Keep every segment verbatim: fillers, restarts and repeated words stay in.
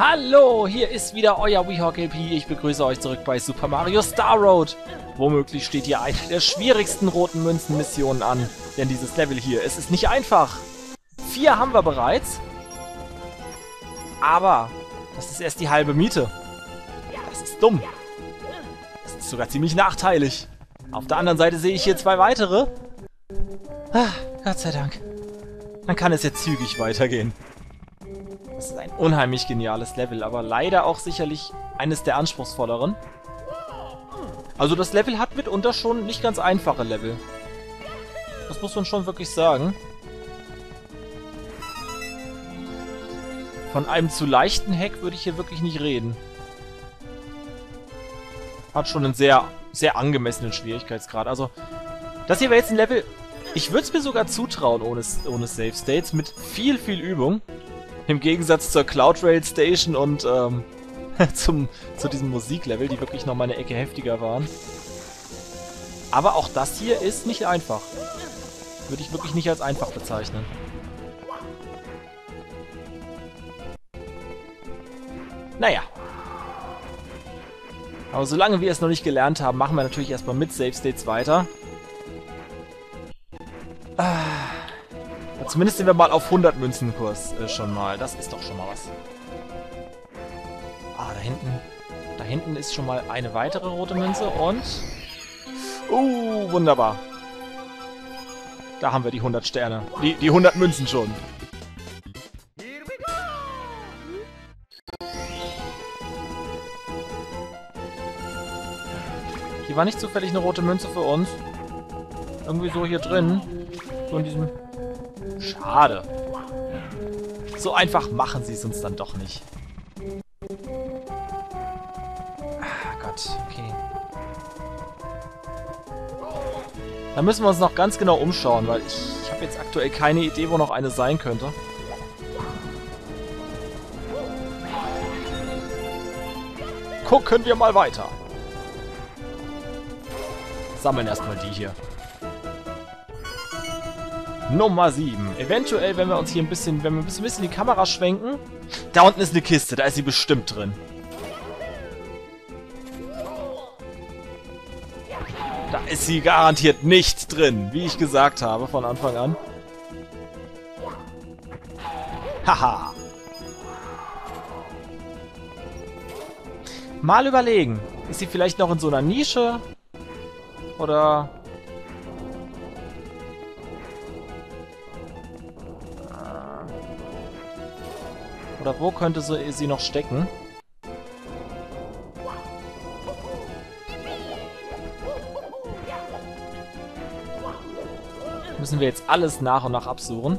Hallo, hier ist wieder euer WeHawkLP. Ich begrüße euch zurück bei Super Mario Star Road. Womöglich steht hier eine der schwierigsten roten Münzen-Missionen an. Denn dieses Level hier, es ist nicht einfach. Vier haben wir bereits. Aber das ist erst die halbe Miete. Das ist dumm. Das ist sogar ziemlich nachteilig. Auf der anderen Seite sehe ich hier zwei weitere. Ah, Gott sei Dank. Dann kann es jetzt zügig weitergehen. Das ist ein unheimlich geniales Level, aber leider auch sicherlich eines der anspruchsvolleren. Also das Level hat mitunter schon nicht ganz einfache Level. Das muss man schon wirklich sagen. Von einem zu leichten Hack würde ich hier wirklich nicht reden. Hat schon einen sehr, sehr angemessenen Schwierigkeitsgrad. Also, das hier wäre jetzt ein Level... Ich würde es mir sogar zutrauen ohne, ohne Save States, mit viel, viel Übung. Im Gegensatz zur Cloud Rail Station und ähm, zum, zu diesem Musiklevel, die wirklich noch mal eine Ecke heftiger waren. Aber auch das hier ist nicht einfach. Würde ich wirklich nicht als einfach bezeichnen. Naja. Aber solange wir es noch nicht gelernt haben, machen wir natürlich erstmal mit Save States weiter. Ah. Zumindest sind wir mal auf hundert Münzenkurs äh, schon mal. Das ist doch schon mal was. Ah, da hinten. Da hinten ist schon mal eine weitere rote Münze und... Uh, wunderbar. Da haben wir die hundert Sterne. Die, die hundert Münzen schon. Hier war nicht zufällig eine rote Münze für uns. Irgendwie so hier drin. So in diesem... Schade. So einfach machen sie es uns dann doch nicht. Ah Gott, okay. Da müssen wir uns noch ganz genau umschauen, weil ich, ich habe jetzt aktuell keine Idee, wo noch eine sein könnte. Gucken wir mal weiter. Sammeln erstmal die hier. Nummer sieben. Eventuell, wenn wir uns hier ein bisschen, wenn wir ein bisschen, ein bisschen die Kamera schwenken. Da unten ist eine Kiste, da ist sie bestimmt drin. Da ist sie garantiert nicht drin, wie ich gesagt habe von Anfang an. Haha. Mal überlegen. Ist sie vielleicht noch in so einer Nische? Oder... Oder wo könnte sie, sie noch stecken? Müssen wir jetzt alles nach und nach absuchen.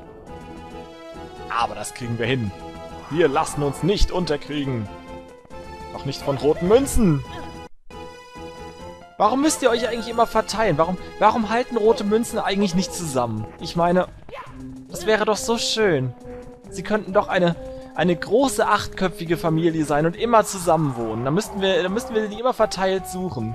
Aber das kriegen wir hin. Wir lassen uns nicht unterkriegen. Auch nicht von roten Münzen. Warum müsst ihr euch eigentlich immer verteilen? Warum, warum halten rote Münzen eigentlich nicht zusammen? Ich meine, das wäre doch so schön. Sie könnten doch eine, eine große achtköpfige Familie sein und immer zusammen wohnen. Da müssten wir, da müssten wir die immer verteilt suchen.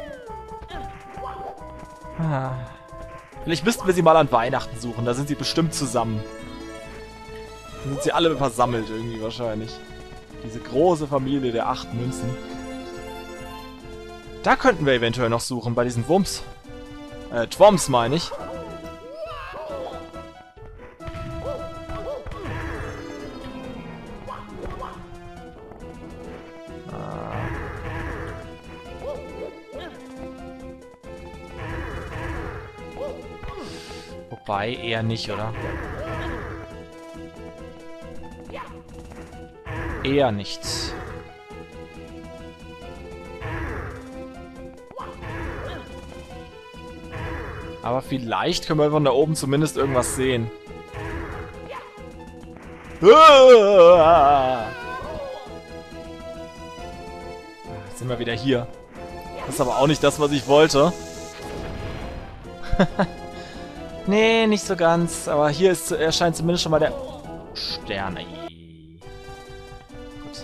Ah. Vielleicht müssten wir sie mal an Weihnachten suchen. Da sind sie bestimmt zusammen. Da sind sie alle versammelt irgendwie wahrscheinlich. Diese große Familie der acht Münzen. Da könnten wir eventuell noch suchen, bei diesen Wumms. Äh, Twoms meine ich. Wobei, eher nicht, oder? Eher nicht. Aber vielleicht können wir von da oben zumindest irgendwas sehen. Ah! Jetzt sind wir wieder hier. Das ist aber auch nicht das, was ich wollte. Nee, nicht so ganz. Aber hier ist, erscheint zumindest schon mal der Stern. Gut.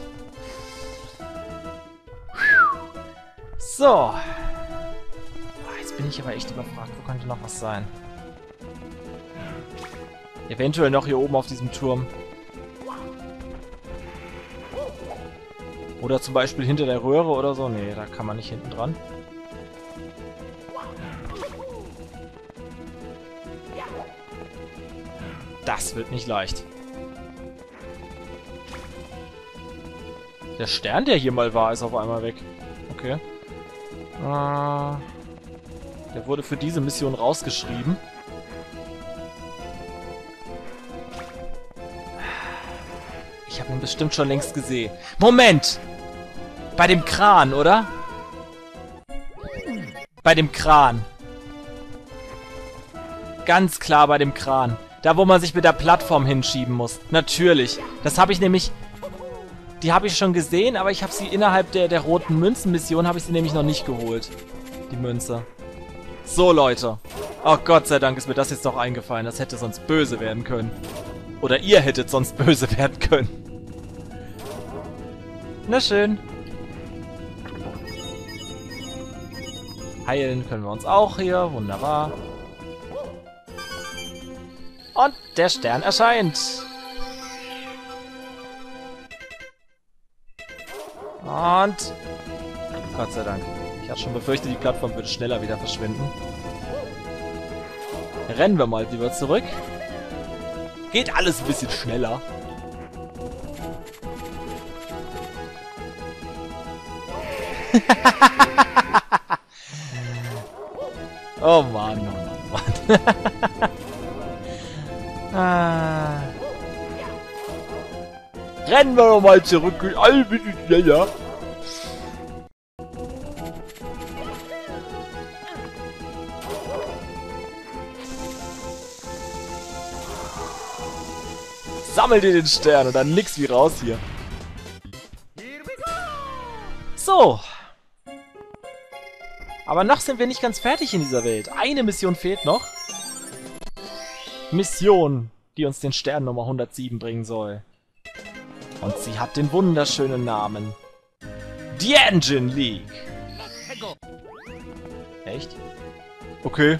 So. Jetzt bin ich aber echt überfragt. Wo könnte noch was sein? Eventuell noch hier oben auf diesem Turm. Oder zum Beispiel hinter der Röhre oder so. Nee, da kann man nicht hinten dran. Das wird nicht leicht. Der Stern, der hier mal war, ist auf einmal weg. Okay. Äh, der wurde für diese Mission rausgeschrieben. Ich habe ihn bestimmt schon längst gesehen. Moment! Bei dem Kran, oder? Bei dem Kran. Ganz klar bei dem Kran. Da, wo man sich mit der Plattform hinschieben muss. Natürlich. Das habe ich nämlich... Die habe ich schon gesehen, aber ich habe sie innerhalb der, der roten Münzen-Mission habe ich sie nämlich noch nicht geholt. Die Münze. So, Leute. Oh, Gott sei Dank ist mir das jetzt noch eingefallen. Das hätte sonst böse werden können. Oder ihr hättet sonst böse werden können. Na schön. Heilen können wir uns auch hier. Wunderbar. Und der Stern erscheint. Und... Gott sei Dank. Ich hatte schon befürchtet, die Plattform würde schneller wieder verschwinden. Rennen wir mal lieber zurück. Geht alles ein bisschen schneller. Oh Mann, oh Mann, oh Mann. ah. Rennen wir doch mal zurück. Ein bisschen schneller. Sammel dir den Stern und dann nix wie raus hier. So. Aber noch sind wir nicht ganz fertig in dieser Welt. Eine Mission fehlt noch. Mission, die uns den Stern Nummer hundertsieben bringen soll. Und sie hat den wunderschönen Namen. The Engine League. Echt? Okay.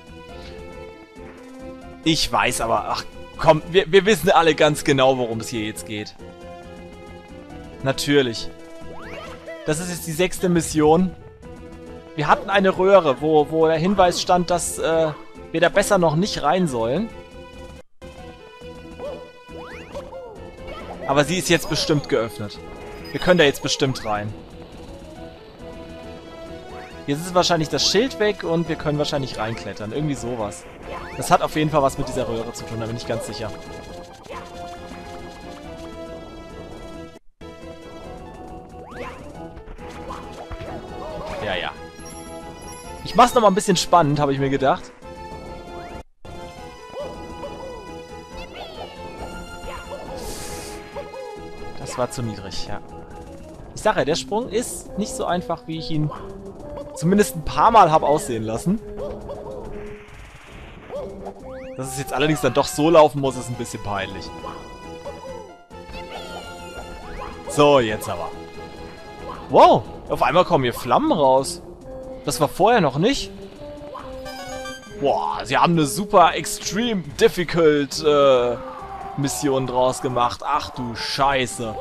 Ich weiß aber, ach komm, wir, wir wissen alle ganz genau, worum es hier jetzt geht. Natürlich. Das ist jetzt die sechste Mission. Wir hatten eine Röhre, wo, wo der Hinweis stand, dass äh, wir da besser noch nicht rein sollen. Aber sie ist jetzt bestimmt geöffnet. Wir können da jetzt bestimmt rein. Jetzt ist wahrscheinlich das Schild weg und wir können wahrscheinlich reinklettern. Irgendwie sowas. Das hat auf jeden Fall was mit dieser Röhre zu tun, da bin ich ganz sicher. Ja, ja. Ich mach's nochmal ein bisschen spannend, habe ich mir gedacht. Das war zu niedrig, ja. Ich sage ja, der Sprung ist nicht so einfach, wie ich ihn zumindest ein paar Mal habe aussehen lassen. Dass es jetzt allerdings dann doch so laufen muss, ist ein bisschen peinlich. So, jetzt aber. Wow, auf einmal kommen hier Flammen raus. Das war vorher noch nicht. Boah, sie haben eine super extreme difficult äh, Mission draus gemacht. Ach du Scheiße.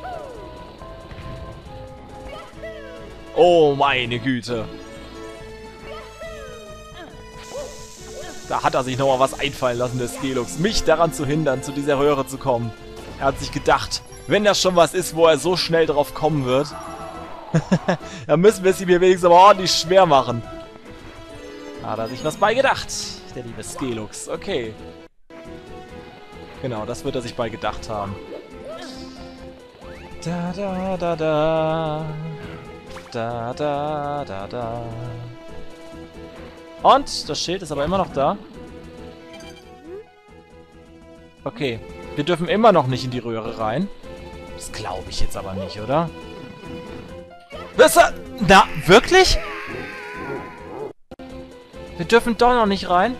Oh meine Güte. Da hat er sich nochmal was einfallen lassen, der Skelux. Mich daran zu hindern, zu dieser Röhre zu kommen. Er hat sich gedacht, wenn das schon was ist, wo er so schnell drauf kommen wird, dann müssen wir es ihm hier wenigstens aber ordentlich schwer machen. Hat er sich was bei gedacht, der liebe Skelux. Okay. Genau, das wird er sich bei gedacht haben. Da, da, da, da. Da, da, da, da. Und das Schild ist aber immer noch da. Okay. Wir dürfen immer noch nicht in die Röhre rein. Das glaube ich jetzt aber nicht, oder? Was? Na, wirklich? Wir dürfen doch noch nicht rein?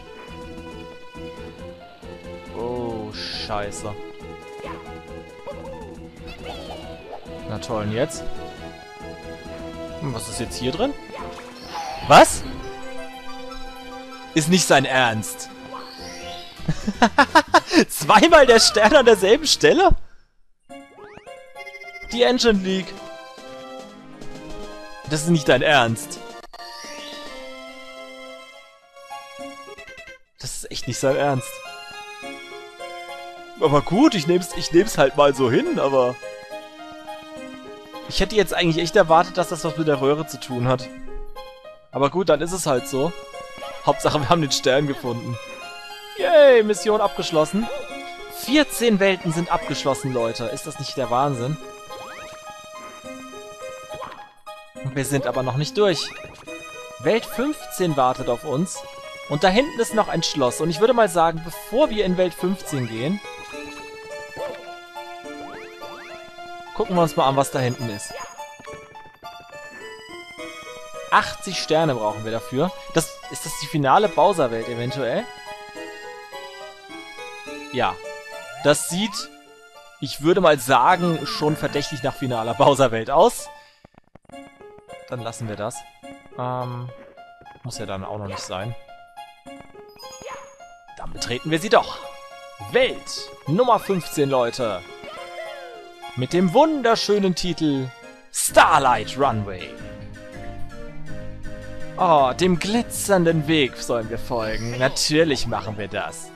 Oh, scheiße. Na toll, und jetzt? Hm, was ist jetzt hier drin? Was? Ist nicht sein Ernst. Zweimal der Stern an derselben Stelle? die Engine League. Das ist nicht dein Ernst. Das ist echt nicht sein Ernst. Aber gut, ich nehm's, ich nehm's halt mal so hin, aber... Ich hätte jetzt eigentlich echt erwartet, dass das was mit der Röhre zu tun hat. Aber gut, dann ist es halt so. Hauptsache, wir haben den Stern gefunden. Yay, Mission abgeschlossen. vierzehn Welten sind abgeschlossen, Leute. Ist das nicht der Wahnsinn? Und wir sind aber noch nicht durch. Welt fünfzehn wartet auf uns. Und da hinten ist noch ein Schloss. Und ich würde mal sagen, bevor wir in Welt fünfzehn gehen, gucken wir uns mal an, was da hinten ist. achtzig Sterne brauchen wir dafür. Das, ist das die finale Bowser-Welt eventuell? Ja. Das sieht, ich würde mal sagen, schon verdächtig nach finaler Bowser-Welt aus. Dann lassen wir das. Ähm, muss ja dann auch noch nicht sein. Dann betreten wir sie doch. Welt Nummer fünfzehn, Leute. Mit dem wunderschönen Titel Starlight Runway. Oh, dem glitzernden Weg sollen wir folgen. Natürlich machen wir das.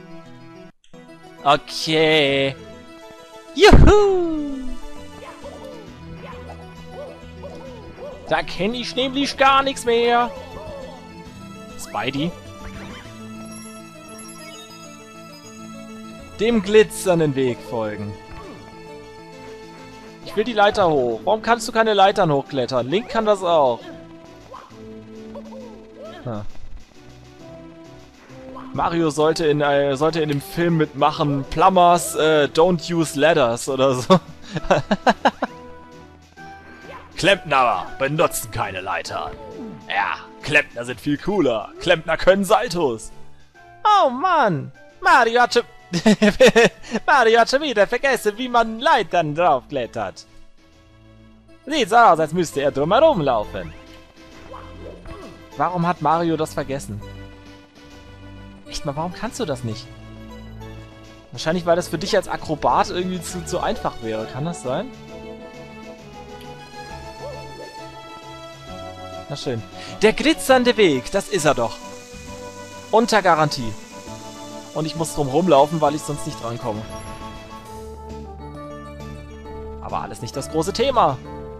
Okay. Juhu! Da kenne ich nämlich gar nichts mehr. Spidey. Dem glitzernden Weg folgen. Ich will die Leiter hoch. Warum kannst du keine Leitern hochklettern? Link kann das auch. Hm. Mario sollte in, äh, sollte in dem Film mitmachen, Plumbers äh, don't use ladders oder so. Klempner benutzen keine Leitern. Ja, Klempner sind viel cooler. Klempner können Saltos. Oh Mann, Mario hat schon... Mario hat schon wieder vergessen, wie man Leitern draufklettert. Sieht so aus, als müsste er drumherum laufen. Warum hat Mario das vergessen? Echt mal, warum kannst du das nicht? Wahrscheinlich, weil das für dich als Akrobat irgendwie zu, zu einfach wäre. Kann das sein? Na schön. Der glitzernde Weg, das ist er doch. Unter Garantie. Und ich muss drum rumlaufen, weil ich sonst nicht drankomme. Aber alles nicht das große Thema.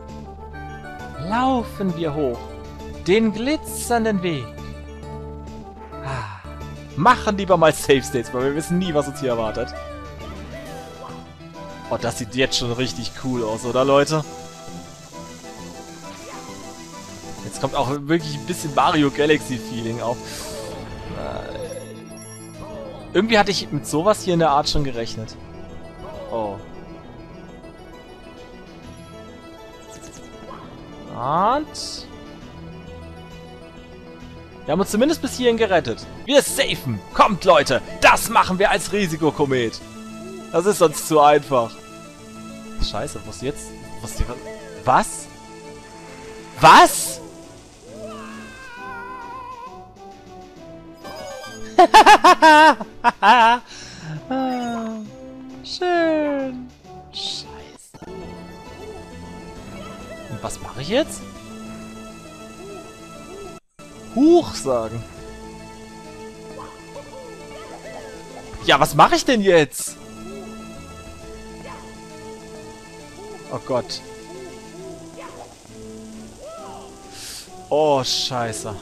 Laufen wir hoch. Den glitzernden Weg. Ah. Machen lieber mal Safe States, weil wir wissen nie, was uns hier erwartet. Oh, das sieht jetzt schon richtig cool aus, oder Leute? Jetzt kommt auch wirklich ein bisschen Mario Galaxy Feeling auf. Äh, irgendwie hatte ich mit sowas hier in der Art schon gerechnet. Oh. Und... Wir haben uns zumindest bis hierhin gerettet. Wir safen. Kommt, Leute. Das machen wir als Risikokomet. Das ist sonst zu einfach. Scheiße, was jetzt? Was? Was? Was? Schön. Scheiße. Und was mache ich jetzt? Huch sagen. Ja, was mache ich denn jetzt? Oh Gott. Oh, scheiße.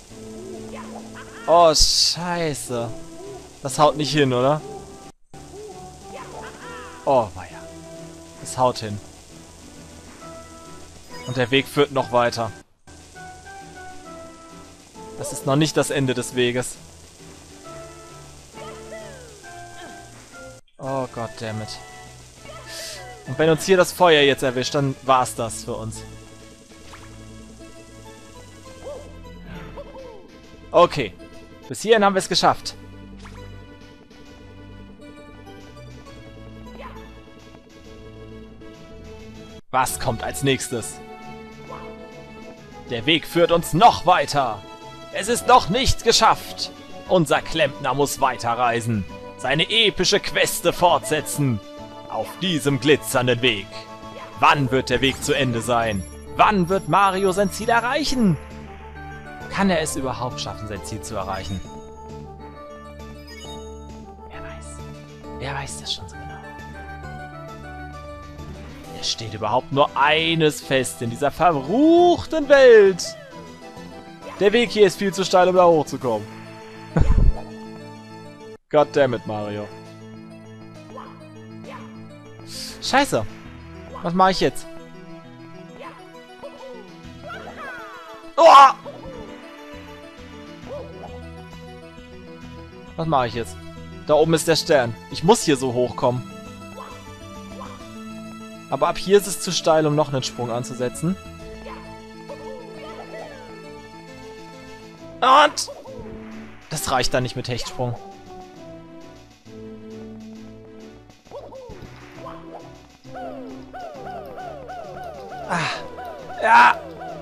Oh, scheiße. Das haut nicht hin, oder? Oh, weia. Das haut hin. Und der Weg führt noch weiter. Das ist noch nicht das Ende des Weges. Oh goddammit. Und wenn uns hier das Feuer jetzt erwischt, dann war's das für uns. Okay. Bis hierhin haben wir es geschafft. Was kommt als nächstes? Der Weg führt uns noch weiter. Es ist noch nicht geschafft. Unser Klempner muss weiterreisen. Seine epische Queste fortsetzen. Auf diesem glitzernden Weg. Wann wird der Weg zu Ende sein? Wann wird Mario sein Ziel erreichen? Kann er es überhaupt schaffen, sein Ziel zu erreichen? Wer weiß. Wer weiß das schon so genau? Es steht überhaupt nur eines fest in dieser verruchten Welt. Der Weg hier ist viel zu steil, um da hochzukommen. Goddammit, Mario. Scheiße. Was mache ich jetzt? Oh! Was mache ich jetzt? Da oben ist der Stern. Ich muss hier so hochkommen. Aber ab hier ist es zu steil, um noch einen Sprung anzusetzen. Und... das reicht dann nicht mit Hechtsprung. Ah. Ja.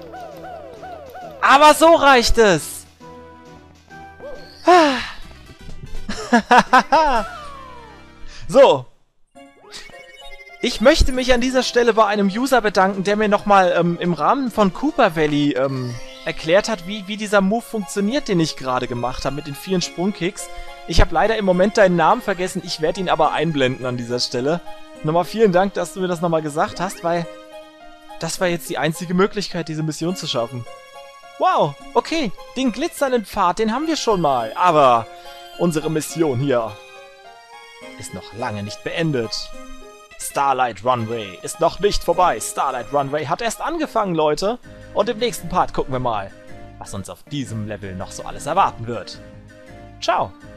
Aber so reicht es. Ah. So. Ich möchte mich an dieser Stelle bei einem User bedanken, der mir nochmal ähm, im Rahmen von Koopa Valley ähm, erklärt hat, wie, wie dieser Move funktioniert, den ich gerade gemacht habe mit den vielen Sprungkicks. Ich habe leider im Moment deinen Namen vergessen, ich werde ihn aber einblenden an dieser Stelle. Nochmal vielen Dank, dass du mir das nochmal gesagt hast, weil das war jetzt die einzige Möglichkeit, diese Mission zu schaffen. Wow, okay, den glitzernden Pfad, den haben wir schon mal, aber unsere Mission hier ist noch lange nicht beendet. Starlight Runway ist noch nicht vorbei. Starlight Runway hat erst angefangen, Leute. Und im nächsten Part gucken wir mal, was uns auf diesem Level noch so alles erwarten wird. Ciao!